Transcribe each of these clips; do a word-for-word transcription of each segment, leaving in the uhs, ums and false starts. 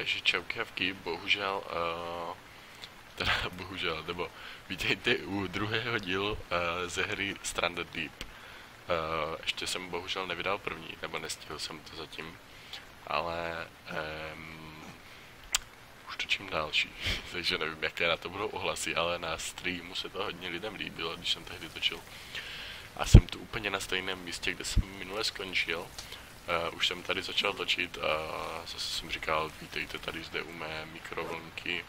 Takže čaukavky, bohužel, uh, teda bohužel, nebo vítejte u druhého dílu uh, ze hry Stranded Deep. Uh, ještě jsem bohužel nevydal první, nebo nestihl jsem to zatím, ale um, už točím další, takže nevím, jaké na to budou ohlasy, ale na streamu se to hodně lidem líbilo, když jsem tehdy točil. A jsem tu úplně na stejném místě, kde jsem minule skončil. Uh, už jsem tady začal točit a zase jsem říkal, vítejte tady zde u mé mikrovlnky.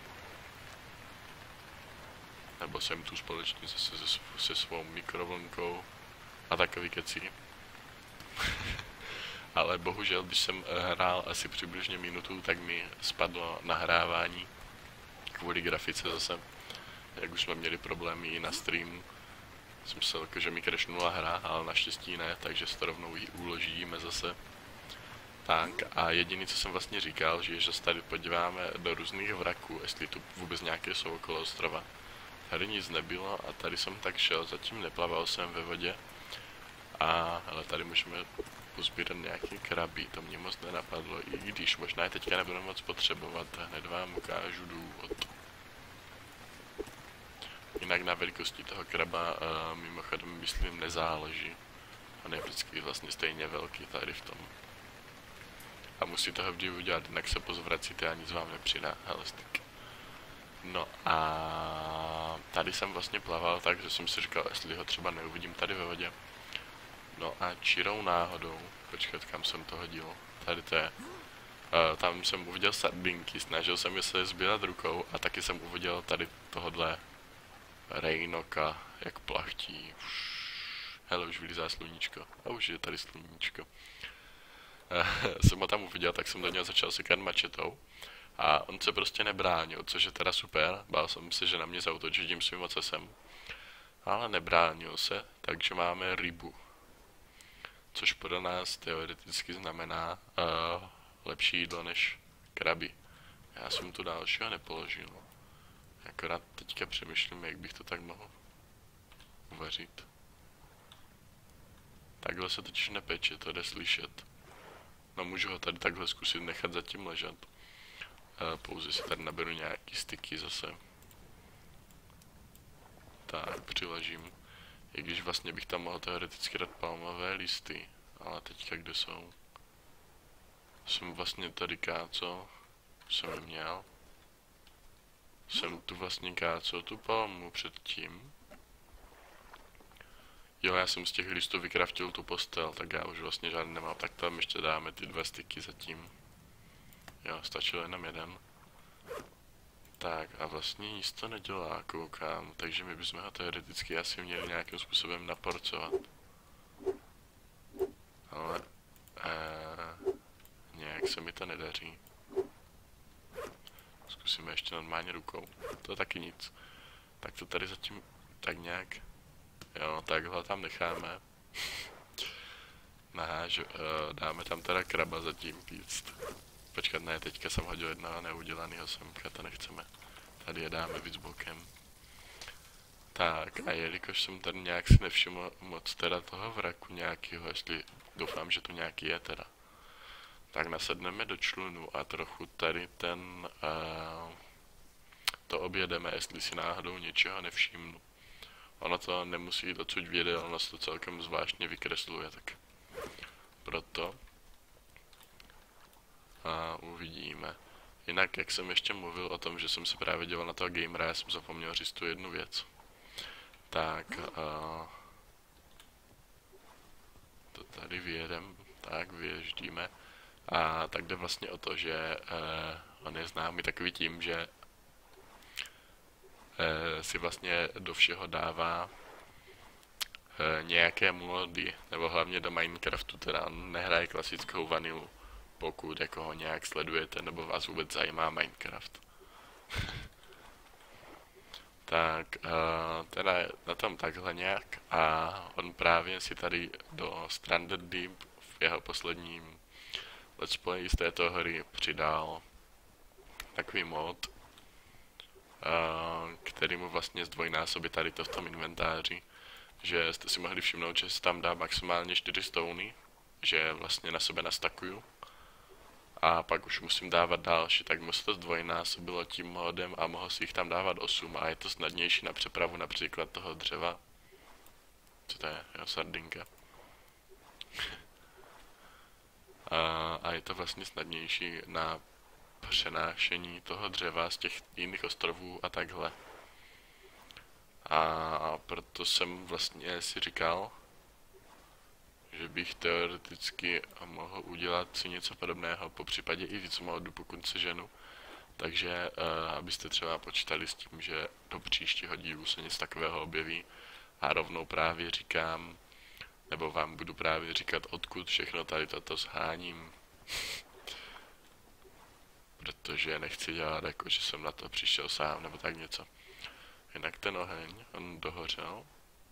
Nebo jsem tu společně zase se, se svou mikrovlnkou a takový keci. Ale bohužel, když jsem hrál asi přibližně minutu, tak mi spadlo nahrávání kvůli grafice zase. Jak už jsme měli problémy i na streamu. Jsem myslel, že mi crashnula hra, ale naštěstí ne, takže se to rovnou ji uložíme zase. Tak a jediný, co jsem vlastně říkal, že že se tady podíváme do různých vraků, jestli tu vůbec nějaké jsou okolo ostrova. Tady nic nebylo a tady jsem tak šel, zatím neplaval jsem ve vodě. A ale tady můžeme pozbírat nějaké kraby, to mě moc nenapadlo, i když možná je teďka nebudu moc potřebovat, hned vám ukážu důvod. Jinak na velikosti toho kraba uh, mimochodem myslím nezáleží. On je vždycky vlastně stejně velký tady v tom. A musí toho vždy udělat, jinak se pozvracíte a nic vám nepřidá. Hele, styk. No a tady jsem vlastně plaval tak, že jsem si říkal, jestli ho třeba neuvidím tady ve vodě. No a čirou náhodou, počkat, kam jsem to hodil, tady to je. Uh, tam jsem uviděl sardinky, snažil jsem je se sbírat rukou a taky jsem uviděl tady tohodle rejnoka, jak plachtí. Hele, už vylízá sluníčko. A už je tady sluníčko. Jsem ho tam uviděl, tak jsem do něho začal sekat mačetou. A on se prostě nebránil, což je teda super. Bál jsem se, že na mě zaútočí tím svým ocesem. Ale nebránil se, takže máme rybu. Což pro nás teoreticky znamená uh, lepší jídlo než kraby. Já jsem tu dalšího nepoložil. Akorát teďka přemýšlím, jak bych to tak mohl uvařit. Takhle se totiž nepeče, to jde slyšet. No můžu ho tady takhle zkusit nechat zatím ležet. E, pouze si tady naberu nějaký styky zase. Tak, přiležím. I když vlastně bych tam mohl teoreticky dát palmové listy. Ale teďka kde jsou? Jsem vlastně tady kácel. Jsem je měl. Jsem tu vlastně kácel tu palmu předtím. Jo, já jsem z těch listů vykraftil tu postel, tak já už vlastně žádný nemám, tak tam ještě dáme ty dva styky zatím. Jo, stačil jenom jeden. Tak a vlastně nic to nedělá, koukám, takže my bychom ho teoreticky asi měli nějakým způsobem naporcovat. Ale ee, nějak se mi to nedaří. Zkusíme ještě normálně rukou, to taky nic. Tak to tady zatím tak nějak, jo, takhle tam necháme. Naháž, uh, dáme tam teda kraba zatím píct. Počkat, ne, teďka jsem hodil jednoho neudělanýho semka, to nechceme. Tady je dáme víc bokem. Tak, a jelikož jsem tady nějak si nevšiml moc teda toho vraku nějakýho, jestli doufám, že tu nějaký je teda. Tak nasedneme do člunu a trochu tady ten, uh, to objedeme, jestli si náhodou něčeho nevšimnu. Ono to nemusí jít odsud vědět, ono se to celkem zvláštně vykresluje, tak proto a uvidíme. Jinak, jak jsem ještě mluvil o tom, že jsem se právě dělal na toho gamera, já jsem zapomněl říct tu jednu věc. Tak, uh, to tady vyjedem, tak vyježdíme. A tak jde vlastně o to, že uh, on je známý takový tím, že uh, si vlastně do všeho dává uh, nějaké módy, nebo hlavně do Minecraftu, teda on nehraje klasickou vanilu, pokud jako ho nějak sledujete, nebo vás vůbec zajímá Minecraft. Tak, uh, teda na tom takhle nějak a on právě si tady do Stranded Deep v jeho posledním let's play z této hry přidal takový mod, uh, který mu vlastně zdvojnásobí tady to v tom inventáři, že jste si mohli všimnout, že se tam dá maximálně čtyři stony, že vlastně na sebe nastakuju. a pak už musím dávat další, tak mu se to zdvojnásobilo tím modem a mohl si jich tam dávat osm a je to snadnější na přepravu například toho dřeva. Co to je? Jo, sardinka. a, a je to vlastně snadnější na přenášení toho dřeva z těch jiných ostrovů a takhle. A proto jsem vlastně si říkal, že bych teoreticky mohl udělat si něco podobného, po případě i víc modu, pokud se ženu. Takže uh, abyste třeba počítali s tím, že do příštího dílu se něco takového objeví a rovnou právě říkám, nebo vám budu právě říkat, odkud všechno tady toto sháním. Protože nechci dělat jako, že jsem na to přišel sám, nebo tak něco. Jinak ten oheň, on dohořel.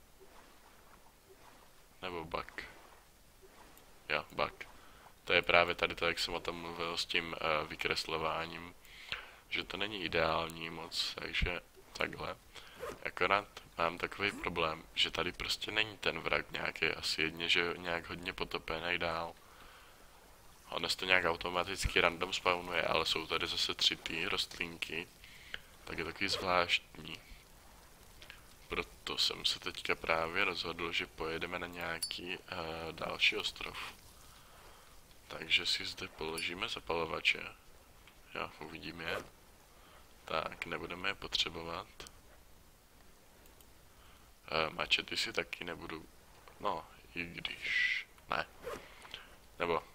Nebo bak. Jo, bak. To je právě tady to, jak jsem o tom mluvil s tím uh, vykreslováním. Že to není ideální moc, takže takhle. Akorát mám takový problém, že tady prostě není ten vrak nějaký, asi jedně, že nějak hodně potopený dál. Ono se to nějak automaticky random spawnuje, ale jsou tady zase tři ty rostlinky, tak je takový zvláštní. Proto jsem se teďka právě rozhodl, že pojedeme na nějaký uh, další ostrov. Takže si zde položíme zapalovače. Jo, uvidíme je. Tak, nebudeme je potřebovat. Uh, mačety si taky nebudu. No, i když... Ne. Nebo...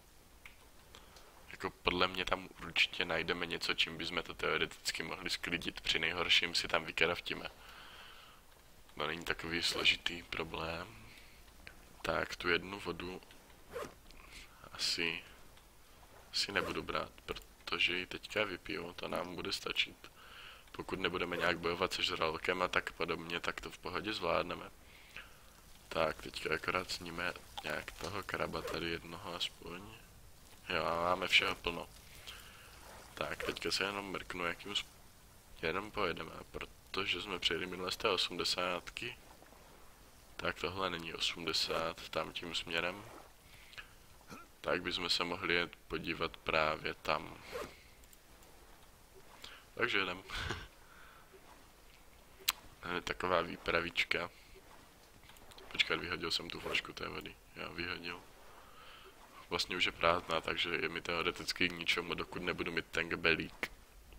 Jako podle mě tam určitě najdeme něco, čím bychom to teoreticky mohli sklidit. Při nejhorším si tam vykeraftíme. No není takový složitý problém. Tak, tu jednu vodu asi, asi nebudu brát, protože ji teďka vypiju, to nám bude stačit. Pokud nebudeme nějak bojovat se žralokem a tak podobně, tak to v pohodě zvládneme. Tak, teďka akorát sníme nějak toho kraba tady jednoho aspoň. Jo, a máme všeho plno. Tak, teďka se jenom mrknu, jakým jenom pojedeme, protože jsme přijeli minule z té osmdesátky. Tak tohle není osmdesát, tam tím směrem. Tak bychom se mohli jet podívat právě tam. Takže jdem. Taková výpravička. Počkat, vyhodil jsem tu flašku té vody. Já vyhodil. Vlastně už je prázdná, takže je mi teoreticky k ničemu, dokud nebudu mít ten gebelík.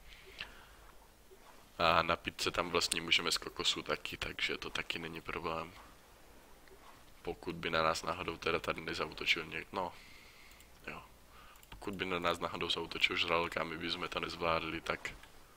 A napít se tam vlastně můžeme z kokosu taky, takže to taky není problém. Pokud by na nás náhodou teda tady nezautočil někdo, no, jo. Pokud by na nás náhodou zautočil žralok a my bychom to nezvládli, tak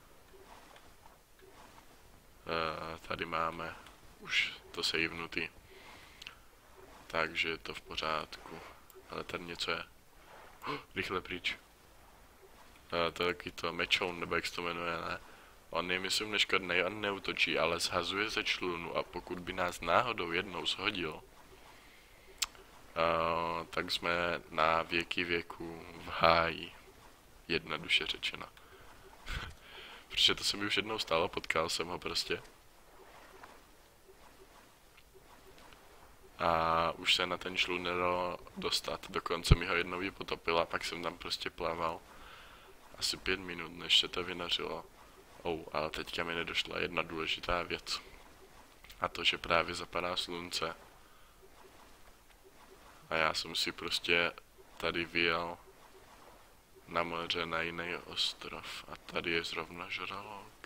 uh, tady máme už to savenutý. Takže je to v pořádku. Ale tady něco je. Oh, rychle pryč. Uh, to je taky to mečoun, nebo jak se to jmenuje, ne? On je myslím neškodný, on neutočí, ale zhazuje ze člunu a pokud by nás náhodou jednou shodil, uh, tak jsme na věky věku v háji. Jednoduše řečeno. Protože to se mi už jednou stalo, potkal jsem ho prostě. A už se na ten člun nedalo dostat, dokonce mi ho jednou ji potopila, pak jsem tam prostě plaval asi pět minut, než se to vynořilo. Oh, ale teďka mi nedošla jedna důležitá věc. A to, že právě zapadá slunce. A já jsem si prostě tady vyjel na moře na jiný ostrov. A tady je zrovna žralok.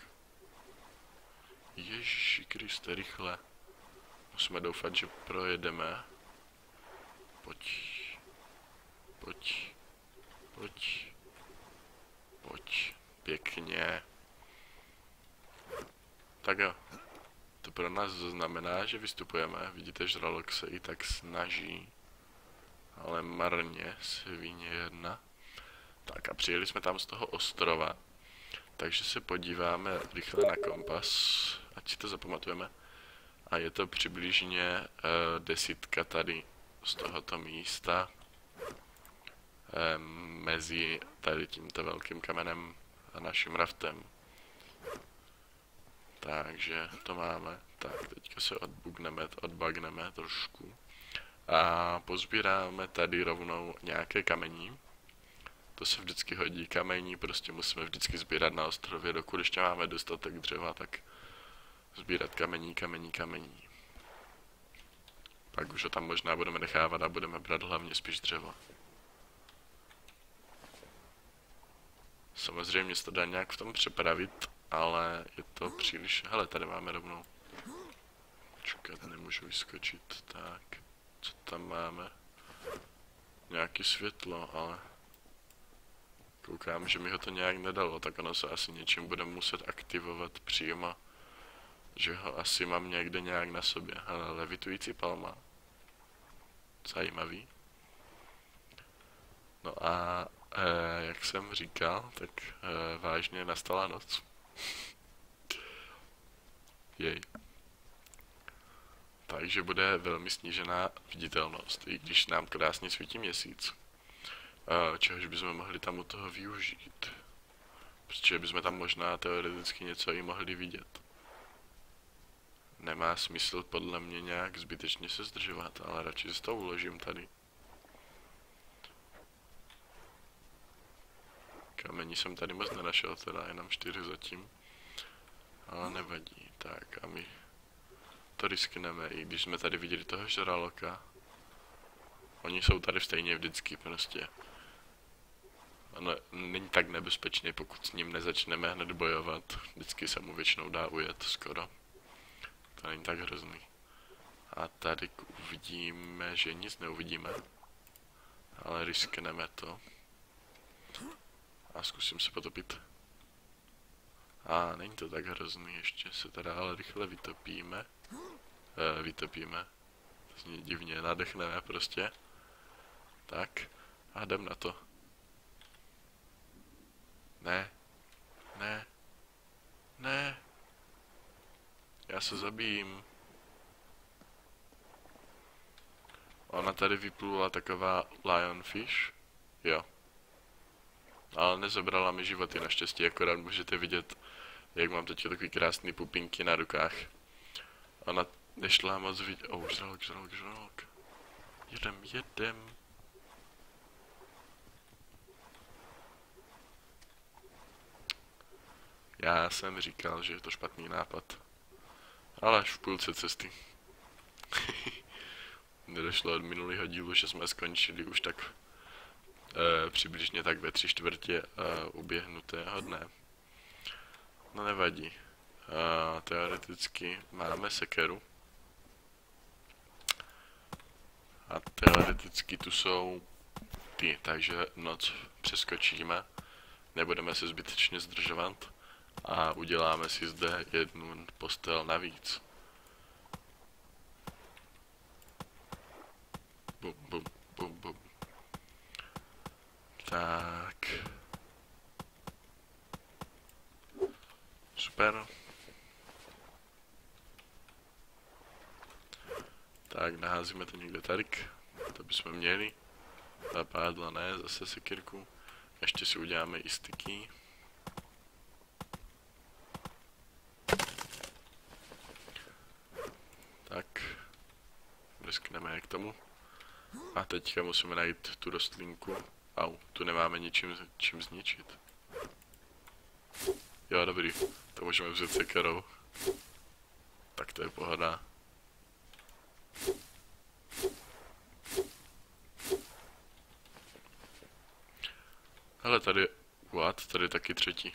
Ježiši Kriste, rychle. Musíme doufat, že projedeme. Pojď. Pojď. Pojď. Pojď. Pěkně. Tak jo. To pro nás znamená, že vystupujeme. Vidíte, žralok se i tak snaží. Ale marně, svině jedna. Tak a přijeli jsme tam z toho ostrova. Takže se podíváme rychle na kompas. Ať si to zapamatujeme. A je to přibližně uh, desítka tady z tohoto místa. Um, mezi tady tímto velkým kamenem a naším raftem. Takže to máme. Tak, teďka se odbugneme, odbagneme trošku. A pozbíráme tady rovnou nějaké kamení. To se vždycky hodí, kamení prostě musíme vždycky sbírat na ostrově, dokud ještě máme dostatek dřeva, tak sbírat kamení, kamení, kamení. Pak už ho tam možná budeme nechávat a budeme brát hlavně spíš dřevo. Samozřejmě se to dá nějak v tom přepravit, ale je to příliš... Hele, tady máme rovnou. Čekat, nemůžu vyskočit, tak. Co tam máme? Nějaký světlo, ale... Koukám, že mi ho to nějak nedalo, tak ono se asi něčím bude muset aktivovat přímo. Že ho asi mám někde nějak na sobě. Ale levitující palma. Zajímavý. No a e, jak jsem říkal, tak e, vážně nastala noc. Jej. Takže bude velmi snížená viditelnost, i když nám krásně svítí měsíc. E, čehož bychom mohli tam u toho využít. Protože bychom tam možná teoreticky něco i mohli vidět. Nemá smysl podle mě nějak zbytečně se zdržovat, ale radši si to uložím tady. Kamení jsem tady moc nenašel, teda jenom čtyři zatím. Ale nevadí, tak a my to riskneme, i když jsme tady viděli toho žraloka. Oni jsou tady stejně vždycky prostě. Ono není tak nebezpečný, pokud s ním nezačneme hned bojovat. Vždycky se mu většinou dá ujet skoro. To není tak hrozný. A tady uvidíme, že nic neuvidíme. Ale riskneme to. A zkusím se potopit. A není to tak hrozný, ještě se teda ale rychle vytopíme. E, vytopíme. To zní divně, nadechneme prostě. Tak. A jdem na to. Ne. Ne. Ne. Já se zabijím. Ona tady vyplula taková lionfish. Jo. Ale nezabrala mi životy naštěstí, akorát můžete vidět, jak mám teď takový krásný pupinky na rukách. Ona nešla moc vidět. Oh, žralok, žralok, žralok. Jedem, jedem. Já jsem říkal, že je to špatný nápad. Ale až v půlce cesty. Nedošlo od minulého dílu, že jsme skončili už tak e, přibližně tak ve tři čtvrtě e, uběhnutého dne. No nevadí. E, teoreticky máme sekeru. A teoreticky tu jsou ty, takže noc přeskočíme. Nebudeme se zbytečně zdržovat. A uděláme si zde jednu postel navíc. Bum, bum, bum, bum. Tak. Super. Tak, naházíme to někde tadyk. To bychom měli. Zapádla ne, zase sekirku. Ještě si uděláme i styky. Tak. Riskneme k tomu. A teďka musíme najít tu rostlinku. Au, tu nemáme ničím čím zničit. Jo, dobrý. To můžeme vzít sekerou. Tak to je pohoda. Hele, tady... What? Tady je taky třetí.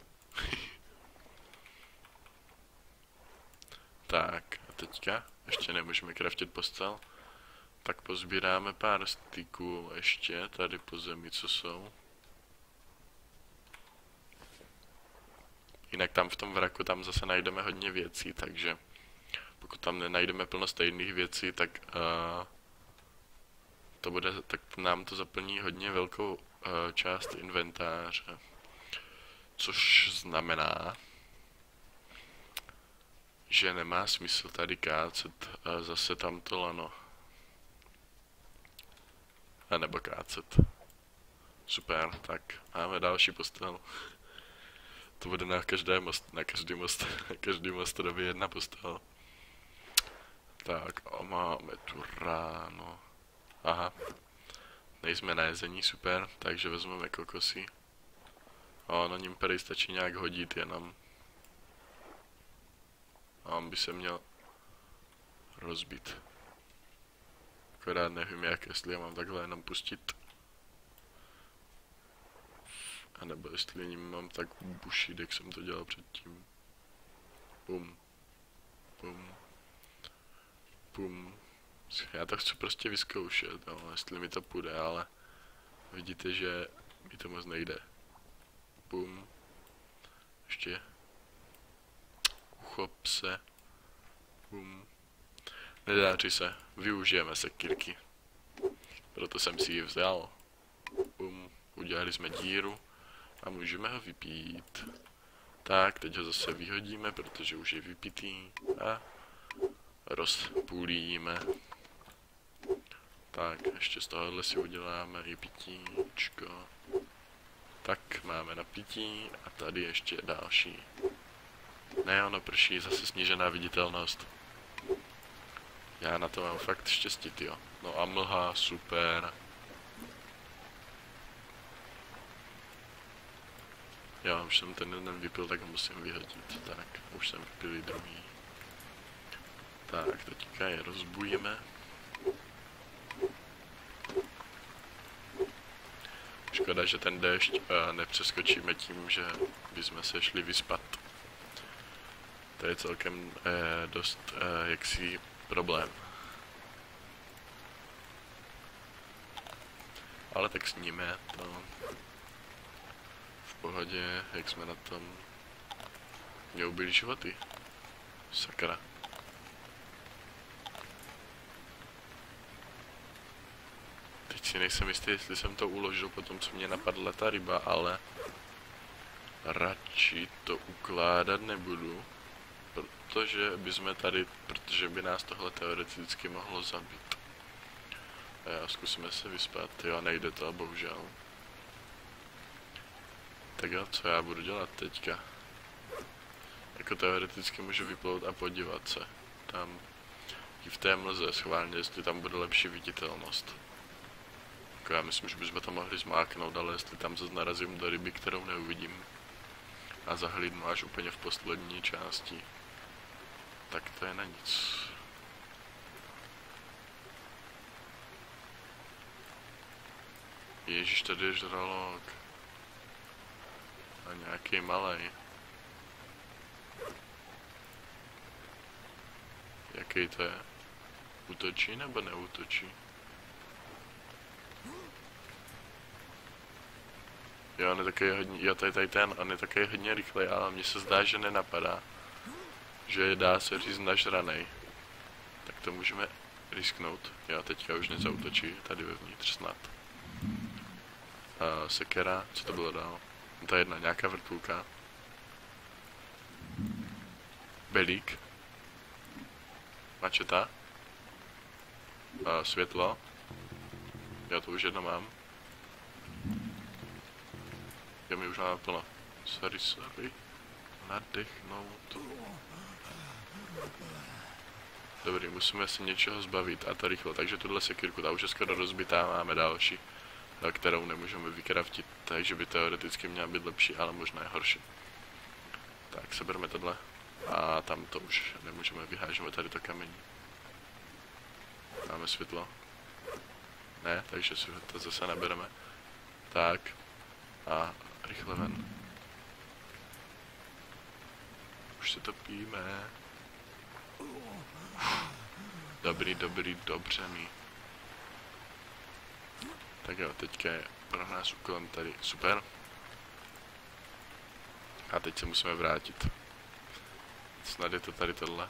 Tak, a teďka? Ještě nemůžeme craftit postel. Tak pozbíráme pár styků ještě tady po zemi, co jsou. Jinak tam v tom vraku tam zase najdeme hodně věcí, takže pokud tam nenajdeme plno stejných věcí, tak uh, to bude, tak nám to zaplní hodně velkou uh, část inventáře. Což znamená, že nemá smysl tady kácet uh, zase tamto lano. A nebo kácet. Super, tak máme další postel. To bude na každé most, na každý most, na každý ostrově jedna postel. Tak a máme tu ráno. Aha. Nejsme na jezení, super, takže vezmeme kokosy. A na ním prý stačí nějak hodit jenom. A on by se měl rozbít. Akorát nevím jak, jestli já mám takhle jenom pustit. A nebo jestli ním mám tak bušit, jak jsem to dělal předtím. Bum. Bum. Bum. Já to chci prostě vyzkoušet, no, jestli mi to půjde, ale vidíte, že mi to moc nejde. Bum. Ještě. Uchop se. Bum. Nedáří se. Využijeme sekírky. Proto jsem si ji vzal. Bum. Udělali jsme díru. A můžeme ho vypít. Tak, teď ho zase vyhodíme, protože už je vypitý. A rozpůlíme. Tak, ještě z tohohle si uděláme i pitíčko. Tak, máme na pití a tady ještě další. Ne, ono prší, zase snížená viditelnost. Já na to mám fakt štěstí, tyjo. No a mlha, super. Já už jsem ten jeden vypil, tak ho musím vyhodit. Tak, už jsem vypil i druhý. Tak, teďka je rozbujeme. Škoda, že ten déšť uh, nepřeskočíme tím, že bychom se šli vyspat. To je celkem uh, dost uh, jaksi problém. Ale tak sníme to. V pohodě, jak jsme na tom. Mě ubili životy. Sakra. Teď si nejsem jistý, jestli jsem to uložil po tom, co mě napadla ta ryba, ale radši to ukládat nebudu, protože bychom tady, protože by nás tohle teoreticky mohlo zabít. A já zkusíme se vyspat, jo, nejde to, bohužel. Tak jo, co já budu dělat teďka? Jako teoreticky můžu vyplout a podívat se. Tam i v té mlze schválně, jestli tam bude lepší viditelnost. Jako já myslím, že bychom to mohli zmáknout, ale jestli tam zase narazím do ryby, kterou neuvidím a zahlídnu až úplně v poslední části, tak to je na nic. Ježíš, tady je žralok. A nějaký malej. Jaký to je? Útočí nebo neútočí? Jo, on je takový hodně, jo, tady, tady ten, on je takový hodně rychlej, ale mně se zdá, že nenapadá. Že dá se říct nažranej. Tak to můžeme risknout. Jo, teďka už nezautočí, tady vevnitř snad. Uh, sekera, co to bylo dál? To je jedna, nějaká vrtulka. Belík. Mačeta. Uh, světlo. Já to už jedno mám. Jo, mi už máme plno. Sorry, sorry. Nadechnout. Dobrý, musíme se něčeho zbavit a to rychle, takže tuhle sekírku, ta už je skoro rozbitá, máme další, kterou nemůžeme vykraftit, takže by teoreticky měla být lepší, ale možná je horší. Tak, sebereme tohle a tam to už nemůžeme, vyhážeme tady to kamení. Máme světlo. Ne, takže si to zase nabereme. Tak. A rychle ven. Už se topíme. Dobrý, dobrý, dobře mi. Tak jo, teďka je pro nás úkolem tady super. A teď se musíme vrátit. Snad je to tady tohle.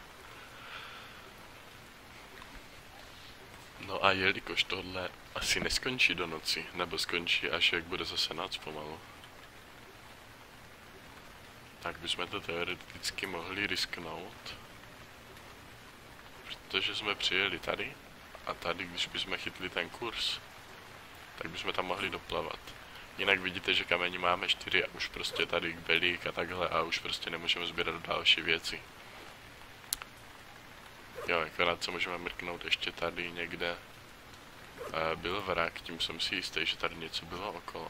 No a jelikož tohle asi neskončí do noci, nebo skončí až jak bude zase noc pomalu, tak bychom to teoreticky mohli risknout. Protože jsme přijeli tady a tady, když bychom chytli ten kurz, tak bychom tam mohli doplavat. Jinak vidíte, že kamení máme čtyři a už prostě tady belík a takhle a už prostě nemůžeme sbírat další věci. Jo, akorát se můžeme mrknout ještě tady někde. uh, byl vrak, tím jsem si jistý, že tady něco bylo okolo.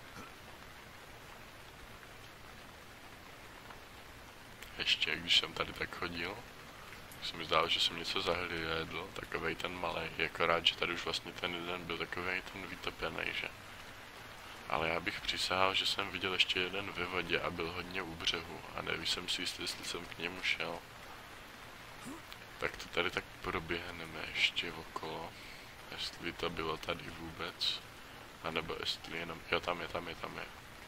Ještě, když jsem tady tak chodil, se mi zdálo, že jsem něco zahlédl, takovej ten malej, jako rád, že tady už vlastně ten jeden byl takovej ten vytopený, že? Ale já bych přísahal, že jsem viděl ještě jeden ve vodě a byl hodně u břehu a nevím jsem si jistý, jestli jsem k němu šel. Tak to tady tak proběhneme ještě okolo, jestli to bylo tady vůbec, anebo jestli jenom, jo tam je, tam je, tam je.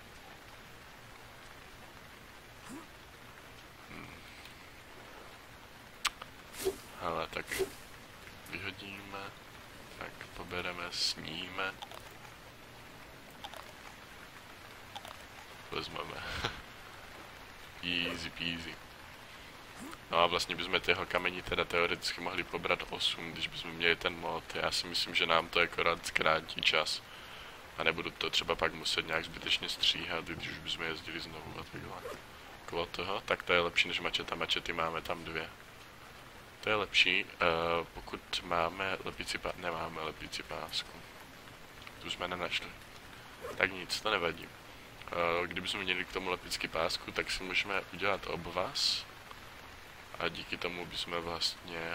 Ale tak vyhodíme, tak pobereme, sníme, vezmeme, easy peasy. No a vlastně bychom těho kamení teda teoreticky mohli pobrat osm, když bychom měli ten mod. Já si myslím, že nám to akorát zkrátí čas. A nebudu to třeba pak muset nějak zbytečně stříhat, když už bychom jezdili znovu a takhle. Kolo toho, tak to je lepší než mačeta, mačety máme tam dvě. To je lepší, uh, pokud máme lepící pásku, nemáme lepící pásku. Tu jsme nenašli. Tak nic, to nevadí. Uh, kdybychom měli k tomu lepický pásku, tak si můžeme udělat obvaz. A díky tomu bychom vlastně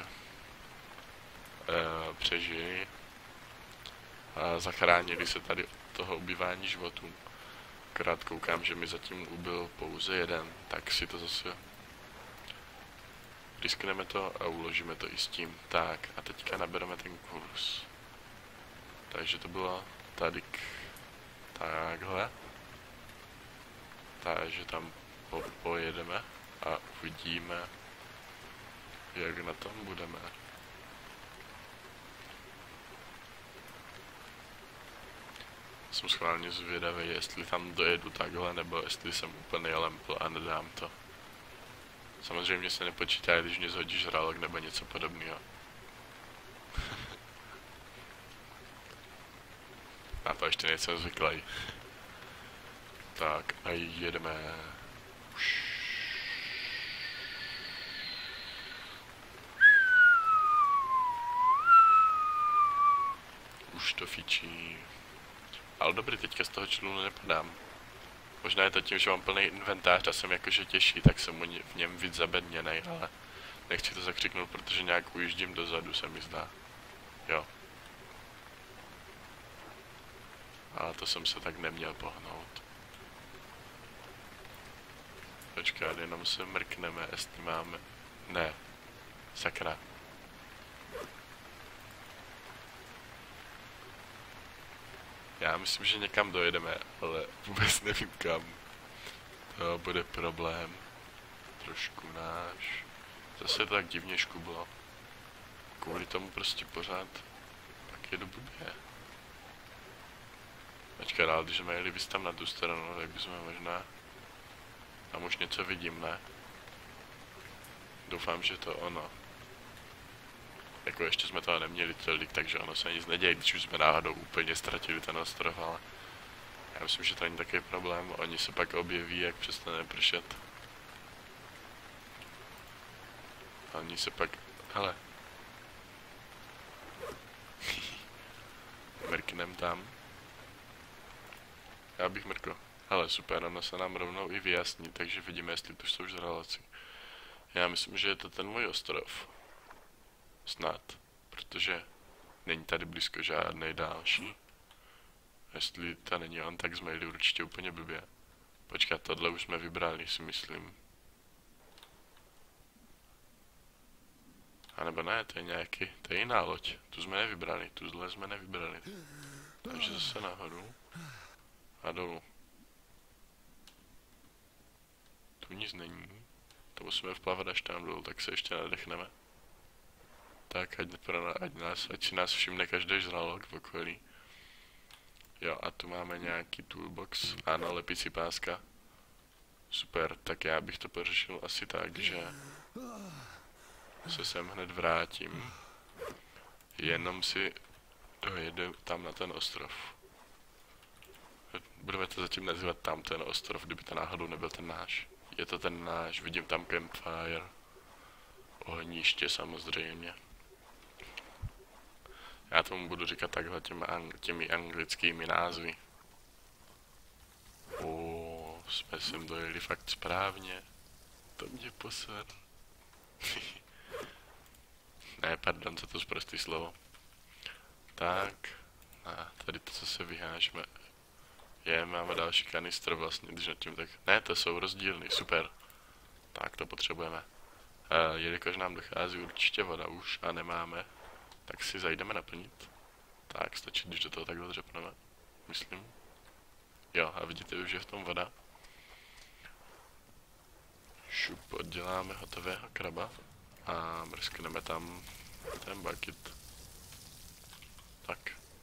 uh, přežili. A zachránili se tady od toho ubývání životů. Akorát koukám, že mi zatím ubyl pouze jeden, tak si to zase riskneme to a uložíme to i s tím. Tak a teďka nabereme ten kurz. Takže to bylo tady k... takhle. Takže tam po pojedeme a uvidíme, jak na tom budeme. Jsem schválně zvědavý, jestli tam dojedu takhle, nebo jestli jsem úplně lempl a nedám to. Samozřejmě se nepočítá, když mě zhodíš žralok nebo něco podobného. Na to ještě nejsem zvyklý. Tak a jedeme. Už to fičí. Ale dobrý, teďka z toho člunu nepadám. Možná je to tím, že mám plný inventář a jsem jakože těžší, tak jsem v něm víc zabedněnej, ale nechci to zakřiknout, protože nějak ujíždím dozadu, se mi zdá. Jo. Ale to jsem se tak neměl pohnout. Počkat, jenom se mrkneme, jestli máme... Ne. Sakra. Já myslím, že někam dojedeme, ale vůbec nevím kam. To bude problém. Trošku náš. Zase to tak divně škublo. Kvůli tomu prostě pořád. Pak jedu blbě. Počkej, ale když jsme jeli bys tam na tu stranu, tak bychom možná... Tam už něco vidím, ne? Doufám, že to ono. Jako ještě jsme toho neměli tolik, takže ono se nic neděje, když už jsme náhodou úplně ztratili ten ostrov, ale... Já myslím, že to není takový problém, oni se pak objeví, jak přestane pršet. A oni se pak... Hele. Mrknem tam. Já bych mrkl. Hele, super, ono se nám rovnou i vyjasní, takže vidíme, jestli tu jsou žraloci. Já myslím, že je to ten můj ostrov. Snad. Protože není tady blízko žádnej další. Jestli to není on, tak jsme jeli určitě úplně blbě. Počkat, tohle už jsme vybrali, si myslím. A nebo ne, to je nějaký, to je jiná loď. Tu jsme nevybrali, tuhle jsme nevybrali. Takže zase nahoru. A dolů. Tu nic není. To musíme vplavat až tam dolů, tak se ještě nadechneme. Tak, ať, pro, ať, nás, ať si nás všimne každý žralok v okolí. Jo, a tu máme nějaký toolbox. Ano, lepící páska. Super, tak já bych to pořešil asi tak, že se sem hned vrátím. Jenom si dojedu tam na ten ostrov. Budeme to zatím nazývat tam ten ostrov, kdyby to náhodou nebyl ten náš. Je to ten náš, vidím tam campfire. Ohníště samozřejmě. Já tomu budu říkat takhle těmi, ang těmi anglickými názvy. O, jsme sem dojeli fakt správně. To mě poser. Ne, pardon, co to je prostý slovo. Tak, a tady to, co se vyhážeme. Je, máme další kanistr vlastně, když nad tím tak... Ne, to jsou rozdílny, super. Tak, to potřebujeme. E, jelikož nám dochází určitě voda už a nemáme, tak si zajdeme naplnit. Tak, stačí, když do toho takhle dřepneme, myslím. Jo, a vidíte, už je v tom voda. Šup, odděláme hotového kraba a mrskneme tam ten bucket. Tak.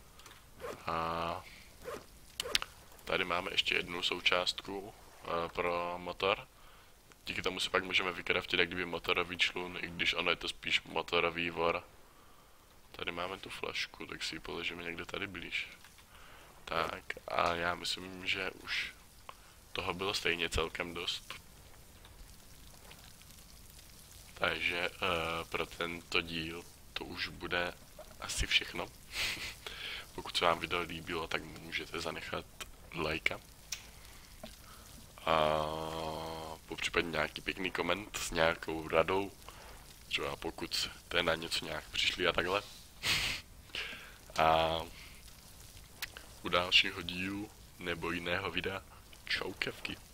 A tady máme ještě jednu součástku uh, pro motor. Díky tomu si pak můžeme vykraftit jak kdyby motorový člun, i když ono je to spíš motorový vor. Tady máme tu flašku, tak si ji položíme někde tady blíž. Tak a já myslím, že už toho bylo stejně celkem dost. Takže uh, pro tento díl to už bude asi všechno. Pokud se vám video líbilo, tak můžete zanechat lajka. A popřípadně nějaký pěkný koment s nějakou radou. Třeba pokud jste na něco nějak přišli a takhle. A u dalšího dílu nebo jiného videa čau kevky.